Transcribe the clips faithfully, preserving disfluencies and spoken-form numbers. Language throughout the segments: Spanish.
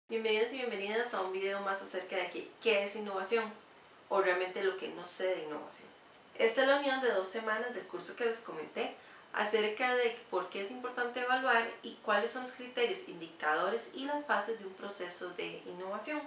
Bienvenidos y bienvenidas a un video más acerca de qué, qué es innovación o realmente lo que no sé de innovación. Esta es la unión de dos semanas del curso que les comenté acerca de por qué es importante evaluar y cuáles son los criterios, indicadores y las fases de un proceso de innovación.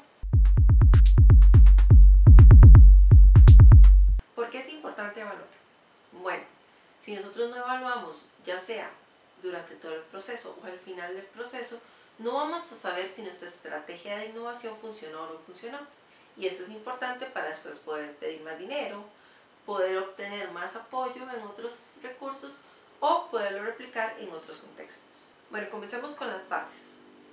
¿Por qué es importante evaluar? Bueno, si nosotros no evaluamos, ya sea durante todo el proceso o al final del proceso, no vamos a saber si nuestra estrategia de innovación funcionó o no funcionó. Y eso es importante para después poder pedir más dinero, poder obtener más apoyo en otros recursos o poderlo replicar en otros contextos. Bueno, comencemos con las bases.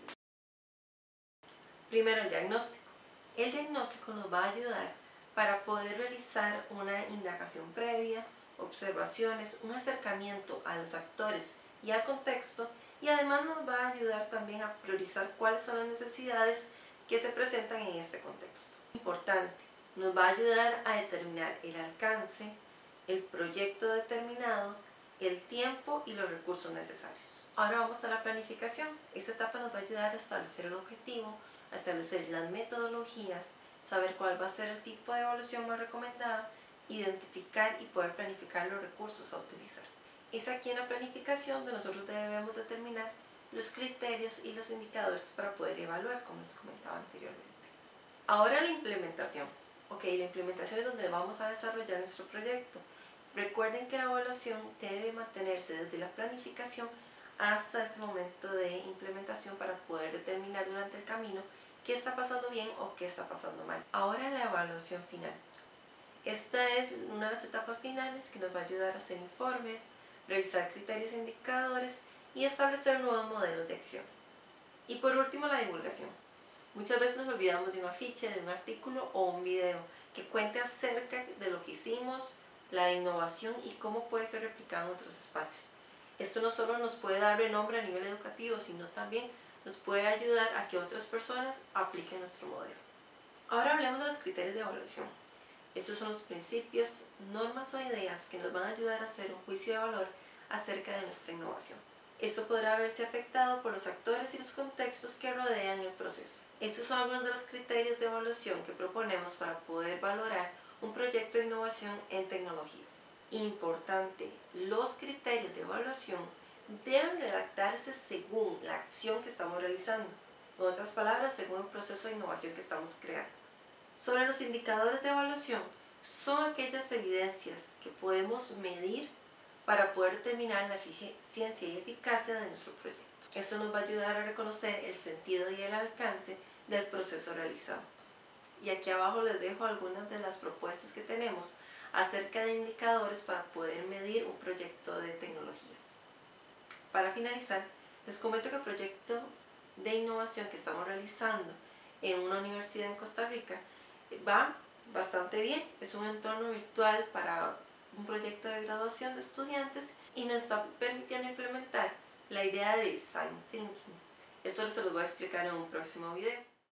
Primero, el diagnóstico. El diagnóstico nos va a ayudar para poder realizar una indagación previa, observaciones, un acercamiento a los actores y al contexto, y además nos va a ayudar también a priorizar cuáles son las necesidades que se presentan en este contexto. Importante, nos va a ayudar a determinar el alcance, el proyecto determinado, el tiempo y los recursos necesarios. Ahora vamos a la planificación. Esta etapa nos va a ayudar a establecer el objetivo, a establecer las metodologías, saber cuál va a ser el tipo de evaluación más recomendada, identificar y poder planificar los recursos a utilizar. Es aquí en la planificación donde nosotros debemos determinar los criterios y los indicadores para poder evaluar, como les comentaba anteriormente. Ahora la implementación. Ok, la implementación es donde vamos a desarrollar nuestro proyecto. Recuerden que la evaluación debe mantenerse desde la planificación hasta este momento de implementación para poder determinar durante el camino qué está pasando bien o qué está pasando mal. Ahora la evaluación final. Esta es una de las etapas finales que nos va a ayudar a hacer informes, revisar criterios e indicadores y establecer nuevos modelos de acción. Y por último, la divulgación. Muchas veces nos olvidamos de un afiche, de un artículo o un video que cuente acerca de lo que hicimos, la innovación y cómo puede ser replicado en otros espacios. Esto no solo nos puede dar renombre a nivel educativo, sino también nos puede ayudar a que otras personas apliquen nuestro modelo. Ahora hablemos de los criterios de evaluación. Estos son los principios, normas o ideas que nos van a ayudar a hacer un juicio de valor acerca de nuestra innovación. Esto podrá verse afectado por los actores y los contextos que rodean el proceso. Estos son algunos de los criterios de evaluación que proponemos para poder valorar un proyecto de innovación en tecnologías. Importante, los criterios de evaluación deben redactarse según la acción que estamos realizando. En otras palabras, según el proceso de innovación que estamos creando. Sobre los indicadores de evaluación, son aquellas evidencias que podemos medir para poder determinar la eficiencia y eficacia de nuestro proyecto. Esto nos va a ayudar a reconocer el sentido y el alcance del proceso realizado. Y aquí abajo les dejo algunas de las propuestas que tenemos acerca de indicadores para poder medir un proyecto de tecnologías. Para finalizar, les comento que el proyecto de innovación que estamos realizando en una universidad en Costa Rica va bastante bien. Es un entorno virtual para un proyecto de graduación de estudiantes y nos está permitiendo implementar la idea de design thinking. Esto se los voy a explicar en un próximo video.